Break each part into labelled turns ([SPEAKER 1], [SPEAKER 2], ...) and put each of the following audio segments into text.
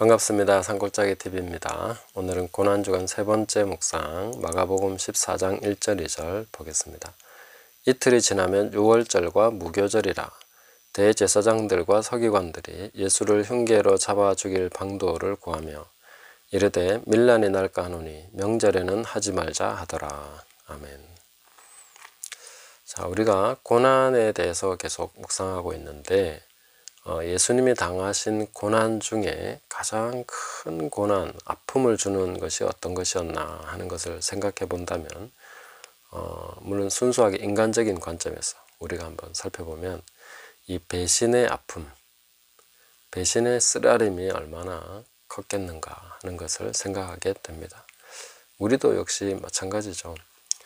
[SPEAKER 1] 반갑습니다. 산골짜기 TV입니다. 오늘은 고난주간 세 번째 묵상 마가복음 14장 1절 2절 보겠습니다. 이틀이 지나면 유월절과 무교절이라 대제사장들과 서기관들이 예수를 흉계로 잡아 죽일 방도를 구하며 이르되 밀란이 날까 하노니 명절에는 하지 말자 하더라. 아멘. 자, 우리가 고난에 대해서 계속 묵상하고 있는데 예수님이 당하신 고난 중에 가장 큰 고난, 아픔을 주는 것이 어떤 것이었나 하는 것을 생각해 본다면 물론 순수하게 인간적인 관점에서 우리가 한번 살펴보면 이 배신의 아픔, 배신의 쓰라림이 얼마나 컸겠는가 하는 것을 생각하게 됩니다. 우리도 역시 마찬가지죠.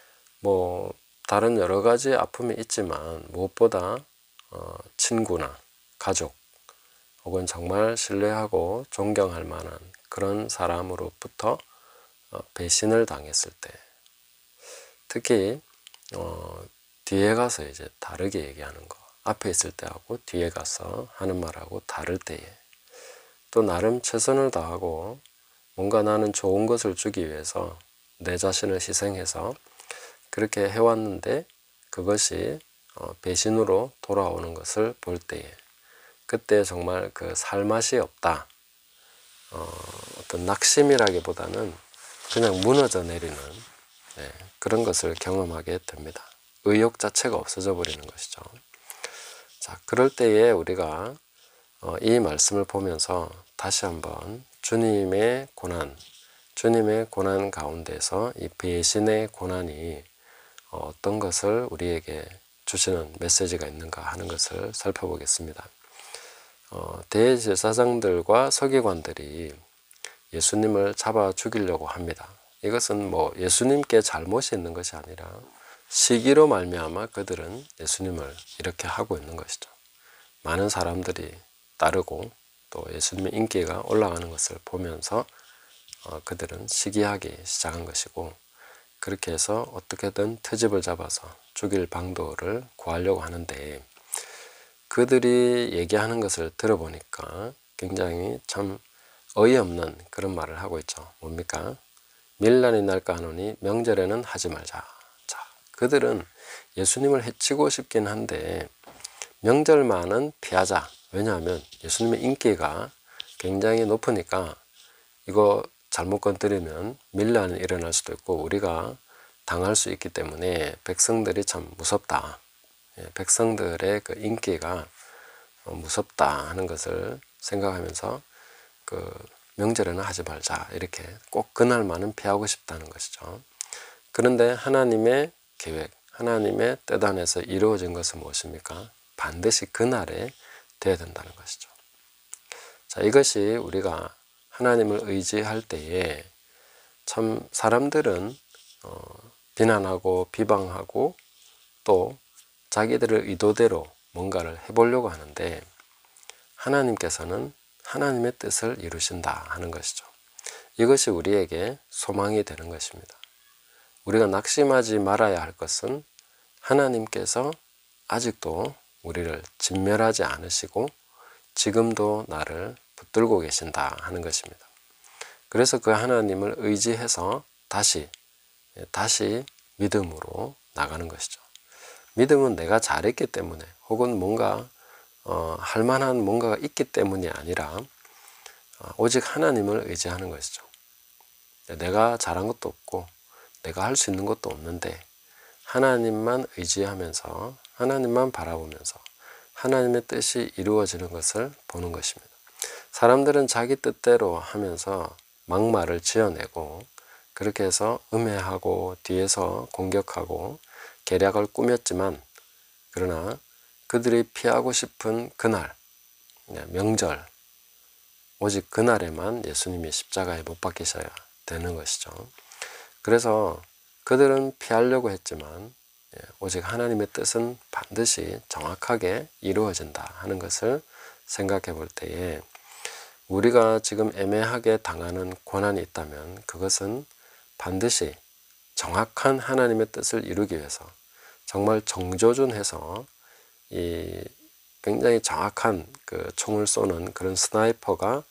[SPEAKER 1] 다른 여러 가지 아픔이 있지만 무엇보다 친구나 가족 혹은 정말 신뢰하고 존경할 만한 그런 사람으로부터 배신을 당했을 때, 특히 뒤에 가서 이제 다르게 얘기하는 거, 앞에 있을 때하고 뒤에 가서 하는 말하고 다를 때에, 또 나름 최선을 다하고 뭔가 나는 좋은 것을 주기 위해서 내 자신을 희생해서 그렇게 해왔는데 그것이 배신으로 돌아오는 것을 볼 때에, 그때 정말 그 살맛이 없다, 어떤 낙심이라기보다는 그냥 무너져 내리는 그런 것을 경험하게 됩니다. 의욕 자체가 없어져 버리는 것이죠. 자, 그럴 때에 우리가 이 말씀을 보면서 다시 한번 주님의 고난 가운데서 이 배신의 고난이 어떤 것을 우리에게 주시는 메시지가 있는가 하는 것을 살펴보겠습니다. 대제사장들과 서기관들이 예수님을 잡아 죽이려고 합니다. 이것은 예수님께 잘못이 있는 것이 아니라 시기로 말미암아 그들은 예수님을 이렇게 하고 있는 것이죠. 많은 사람들이 따르고 또 예수님의 인기가 올라가는 것을 보면서 그들은 시기하기 시작한 것이고, 그렇게 해서 어떻게든 트집을 잡아서 죽일 방도를 구하려고 하는데, 그들이 얘기하는 것을 들어보니까 굉장히 참 어이없는 그런 말을 하고 있죠. 뭡니까? 밀란이 날까 하노니 명절에는 하지 말자. 자, 그들은 예수님을 해치고 싶긴 한데 명절만은 피하자. 왜냐하면 예수님의 인기가 굉장히 높으니까 이거 잘못 건드리면 밀란이 일어날 수도 있고 우리가 당할 수 있기 때문에 백성들이 참 무섭다. 백성들의 그 인기가 무섭다 하는 것을 생각하면서 명절에는 하지 말자, 이렇게 꼭 그날만은 피하고 싶다는 것이죠. 그런데 하나님의 계획, 하나님의 뜻 안에서 이루어진 것은 무엇입니까? 반드시 그날에 되어야 된다는 것이죠. 자, 이것이 우리가 하나님을 의지할 때에 참 사람들은 비난하고 비방하고 또 자기들의 의도대로 뭔가를 해보려고 하는데 하나님께서는 하나님의 뜻을 이루신다 하는 것이죠. 이것이 우리에게 소망이 되는 것입니다. 우리가 낙심하지 말아야 할 것은 하나님께서 아직도 우리를 진멸하지 않으시고 지금도 나를 붙들고 계신다 하는 것입니다. 그래서 그 하나님을 의지해서 다시 믿음으로 나가는 것이죠. 믿음은 내가 잘했기 때문에 혹은 뭔가 할 만한 뭔가가 있기 때문이 아니라 오직 하나님을 의지하는 것이죠. 내가 잘한 것도 없고 내가 할 수 있는 것도 없는데 하나님만 의지하면서 하나님만 바라보면서 하나님의 뜻이 이루어지는 것을 보는 것입니다. 사람들은 자기 뜻대로 하면서 막말을 지어내고 그렇게 해서 음해하고 뒤에서 공격하고 계략을 꾸몄지만, 그러나 그들이 피하고 싶은 그날, 명절, 오직 그날에만 예수님이 십자가에 못 박히셔야 되는 것이죠. 그래서 그들은 피하려고 했지만 오직 하나님의 뜻은 반드시 정확하게 이루어진다 하는 것을 생각해 볼 때에, 우리가 지금 애매하게 당하는 고난이 있다면 그것은 반드시 정확한 하나님의 뜻을 이루기 위해서 정말 정조준해서 이 굉장히 정확한 그 총을 쏘는 그런 스나이퍼가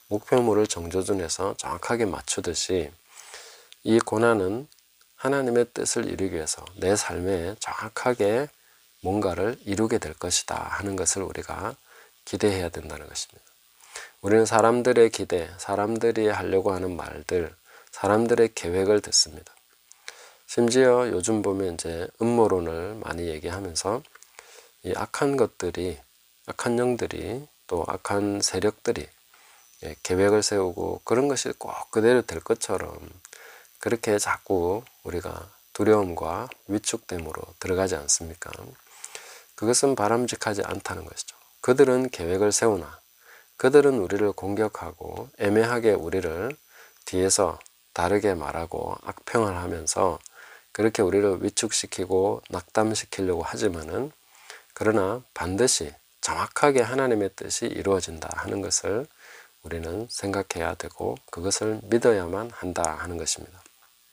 [SPEAKER 1] 목표물을 정조준에서 정확하게 맞추듯이 이 고난은 하나님의 뜻을 이루기 위해서 내 삶에 정확하게 뭔가를 이루게 될 것이다 하는 것을 우리가 기대해야 된다는 것입니다. 우리는 사람들의 기대, 사람들이 하려고 하는 말들, 사람들의 계획을 듣습니다. 심지어 요즘 보면 이제 음모론을 많이 얘기하면서 이 악한 것들이, 악한 영들이 또 악한 세력들이 계획을 세우고 그런 것이 꼭 그대로 될 것처럼 그렇게 자꾸 우리가 두려움과 위축됨으로 들어가지 않습니까? 그것은 바람직하지 않다는 것이죠. 그들은 계획을 세우나 그들은 우리를 공격하고 애매하게 우리를 뒤에서 다르게 말하고 악평을 하면서 그렇게 우리를 위축시키고 낙담시키려고 하지만은 그러나 반드시 정확하게 하나님의 뜻이 이루어진다 하는 것을 우리는 생각해야 되고 그것을 믿어야만 한다 하는 것입니다.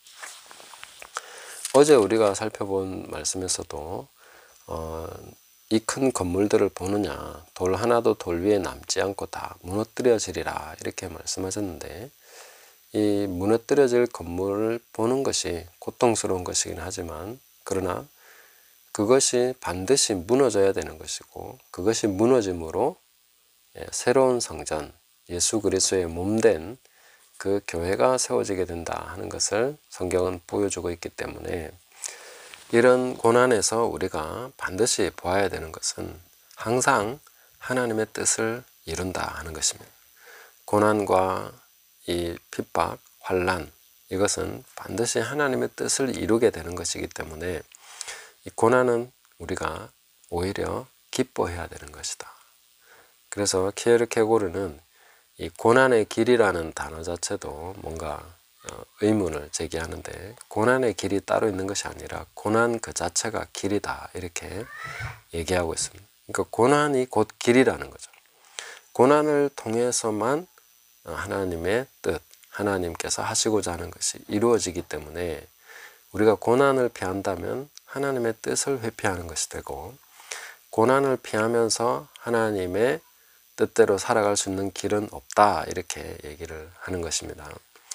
[SPEAKER 1] 어제 우리가 살펴본 말씀에서도 이 큰 건물들을 보느냐 돌 하나도 돌 위에 남지 않고 다 무너뜨려지리라 이렇게 말씀하셨는데 이 무너뜨려질 건물을 보는 것이 고통스러운 것이긴 하지만 그러나 그것이 반드시 무너져야 되는 것이고 그것이 무너짐으로 새로운 성전 예수 그리스도의 몸된 그 교회가 세워지게 된다 하는 것을 성경은 보여주고 있기 때문에 이런 고난에서 우리가 반드시 보아야 되는 것은 항상 하나님의 뜻을 이룬다 하는 것입니다. 고난과 이 핍박, 환난 이것은 반드시 하나님의 뜻을 이루게 되는 것이기 때문에 이 고난은 우리가 오히려 기뻐해야 되는 것이다. 그래서 키에르케고르는 이 고난의 길이라는 단어 자체도 뭔가 의문을 제기하는데 고난의 길이 따로 있는 것이 아니라 고난 그 자체가 길이다 이렇게 얘기하고 있습니다. 그러니까 고난이 곧 길이라는 거죠. 고난을 통해서만 하나님의 뜻, 하나님께서 하시고자 하는 것이 이루어지기 때문에 우리가 고난을 피한다면 하나님의 뜻을 회피하는 것이 되고 고난을 피하면서 하나님의 뜻대로 살아갈 수 있는 길은 없다 이렇게 얘기를 하는 것입니다.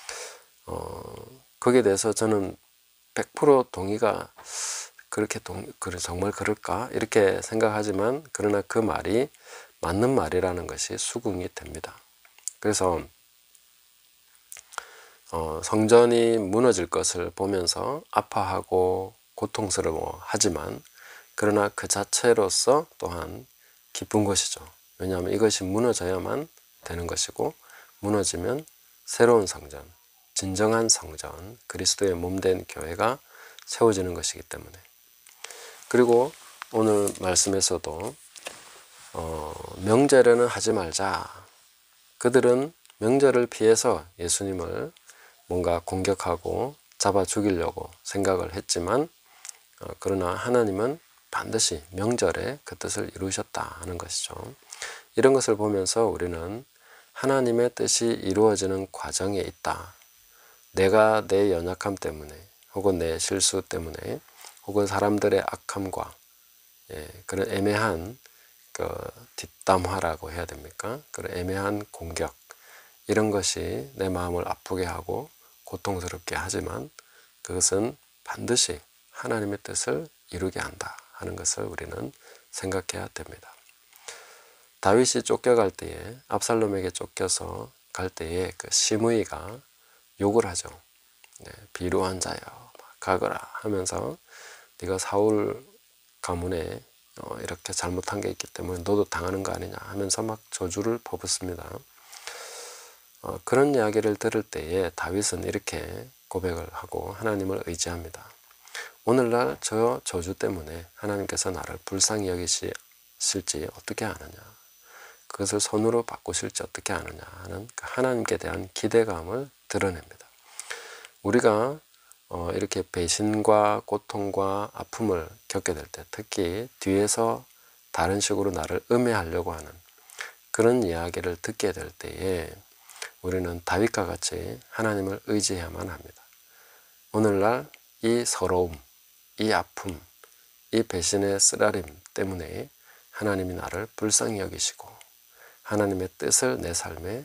[SPEAKER 1] 거기에 대해서 저는 100% 동의가 정말 그럴까 이렇게 생각하지만 그러나 그 말이 맞는 말이라는 것이 수긍이 됩니다. 그래서 성전이 무너질 것을 보면서 아파하고 고통스러워하지만 그러나 그 자체로서 또한 기쁜 것이죠. 왜냐하면 이것이 무너져야만 되는 것이고 무너지면 새로운 성전, 진정한 성전, 그리스도의 몸된 교회가 세워지는 것이기 때문에 그리고 오늘 말씀에서도 명절에는 하지 말자. 그들은 명절을 피해서 예수님을 뭔가 공격하고 잡아 죽이려고 생각을 했지만 그러나 하나님은 반드시 명절에 그 뜻을 이루셨다 하는 것이죠. 이런 것을 보면서 우리는 하나님의 뜻이 이루어지는 과정에 있다. 내가 내 연약함 때문에 혹은 내 실수 때문에 혹은 사람들의 악함과 그런 애매한 그 뒷담화라고 해야 됩니까? 그런 애매한 공격 이런 것이 내 마음을 아프게 하고 고통스럽게 하지만 그것은 반드시 하나님의 뜻을 이루게 한다 하는 것을 우리는 생각해야 됩니다. 다윗이 쫓겨갈 때에 압살롬에게 쫓겨서 갈 때에 그 시므이가 욕을 하죠. 비루한 자여 가거라 하면서 네가 사울 가문에 이렇게 잘못한 게 있기 때문에 너도 당하는 거 아니냐 하면서 막 저주를 퍼붓습니다. 그런 이야기를 들을 때에 다윗은 이렇게 고백을 하고 하나님을 의지합니다. 오늘날 저 저주 때문에 하나님께서 나를 불쌍히 여기실지 어떻게 아느냐, 그것을 손으로 바꾸실지 어떻게 아느냐 하는 하나님께 대한 기대감을 드러냅니다. 우리가 이렇게 배신과 고통과 아픔을 겪게 될 때, 특히 뒤에서 다른 식으로 나를 음해하려고 하는 그런 이야기를 듣게 될 때에 우리는 다윗과 같이 하나님을 의지해야만 합니다. 오늘날 이 서러움, 이 아픔, 이 배신의 쓰라림 때문에 하나님이 나를 불쌍히 여기시고 하나님의 뜻을 내 삶에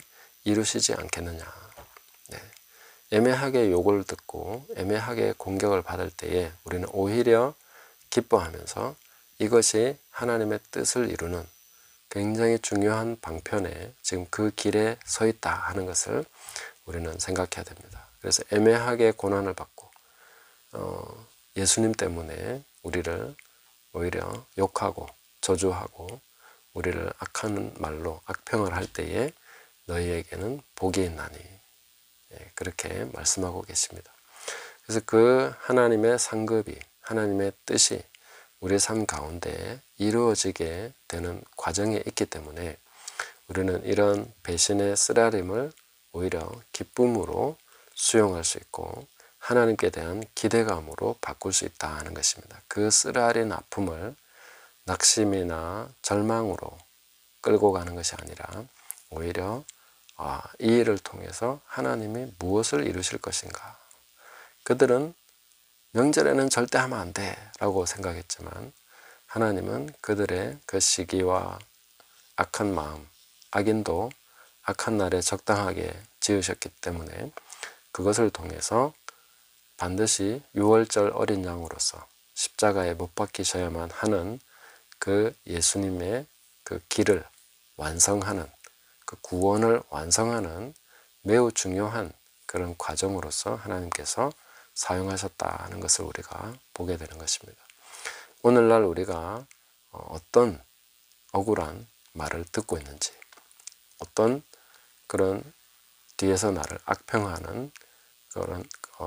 [SPEAKER 1] 이루시지 않겠느냐. 네. 애매하게 욕을 듣고 애매하게 공격을 받을 때에 우리는 오히려 기뻐하면서 이것이 하나님의 뜻을 이루는 굉장히 중요한 방편에 지금 그 길에 서 있다 하는 것을 우리는 생각해야 됩니다. 그래서 애매하게 고난을 받고 예수님 때문에 우리를 오히려 욕하고 저주하고 우리를 악한 말로 악평을 할 때에 너희에게는 복이 있나니, 그렇게 말씀하고 계십니다. 그래서 그 하나님의 상급이, 하나님의 뜻이 우리 삶 가운데 이루어지게 되는 과정에 있기 때문에 우리는 이런 배신의 쓰라림을 오히려 기쁨으로 수용할 수 있고 하나님께 대한 기대감으로 바꿀 수 있다 하는 것입니다. 그 쓰라린 아픔을 낙심이나 절망으로 끌고 가는 것이 아니라 오히려 이 일을 통해서 하나님이 무엇을 이루실 것인가. 그들은 명절에는 절대 하면 안 돼 라고 생각했지만 하나님은 그들의 그 시기와 악한 마음, 악인도 악한 날에 적당하게 지으셨기 때문에 그것을 통해서 반드시 유월절 어린 양으로서 십자가에 못 박히셔야만 하는 그 예수님의 그 길을 완성하는, 그 구원을 완성하는 매우 중요한 그런 과정으로서 하나님께서 사용하셨다는 것을 우리가 보게 되는 것입니다. 오늘날 우리가 어떤 억울한 말을 듣고 있는지, 어떤 그런 뒤에서 나를 악평하는 그런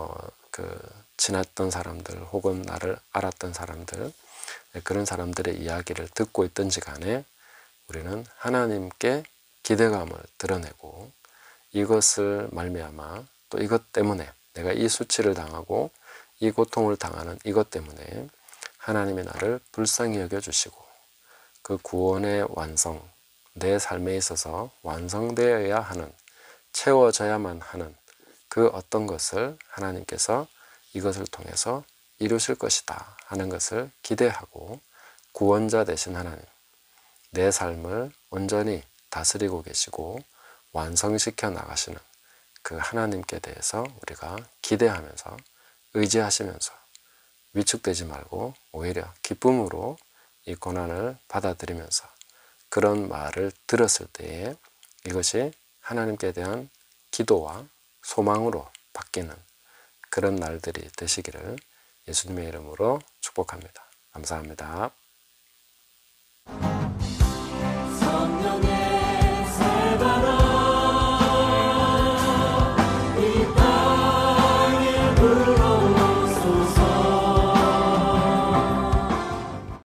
[SPEAKER 1] 지났던 사람들 혹은 나를 알았던 사람들, 그런 사람들의 이야기를 듣고 있든지 간에 우리는 하나님께 기대감을 드러내고 이것을 말미암아 또 이것 때문에 내가 이 수치를 당하고 이 고통을 당하는 이것 때문에 하나님이 나를 불쌍히 여겨주시고 그 구원의 완성, 내 삶에 있어서 완성되어야 하는, 채워져야만 하는 그 어떤 것을 하나님께서 이것을 통해서 이루실 것이다 하는 것을 기대하고 구원자 되신 하나님, 내 삶을 온전히 다스리고 계시고 완성시켜 나가시는 그 하나님께 대해서 우리가 기대하면서 의지하시면서 위축되지 말고 오히려 기쁨으로 이 고난을 받아들이면서 그런 말을 들었을 때에 이것이 하나님께 대한 기도와 소망으로 바뀌는 그런 날들이 되시기를 예수님의 이름으로 축복합니다. 감사합니다.